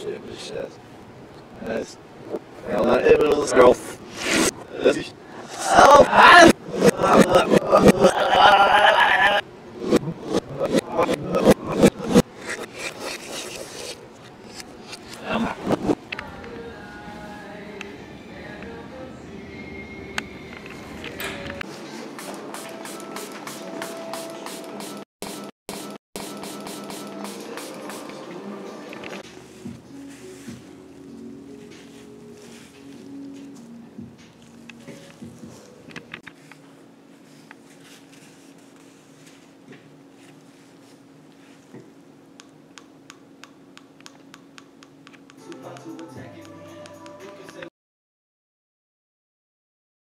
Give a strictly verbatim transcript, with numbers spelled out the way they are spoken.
stupid shit. That's, I'm not able to this girl. This, oh, man!